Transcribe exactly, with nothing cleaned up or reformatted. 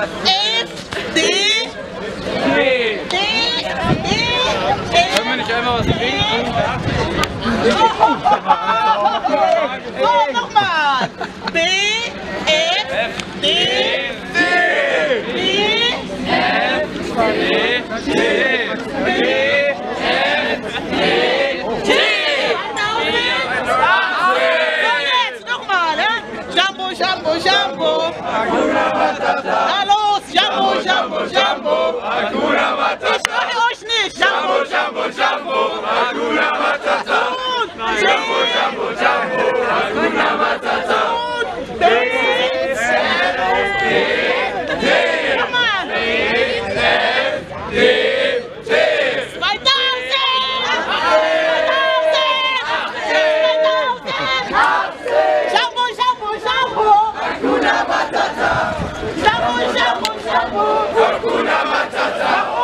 F, D, D. D, E, Können wir nicht einmal was trinken? so, nochmal. B, F, D, D. B, F, D, D, D, F, D, T. Jambo, Jambo, Jambo. Na los, Jambo, Jambo, Jambo. Hakuna Matata. Ich höre euch nicht. Jambo, Jambo, Jambo. Hakuna Matata. Jambo, Jambo, Jambo. Hakuna Matata. D, F, D, D, F, D, T. zweitausend! Jambo, Jambo, Jambo! Hakuna Matata. Jambo, Jambo, Jambo! Hakuna Matata.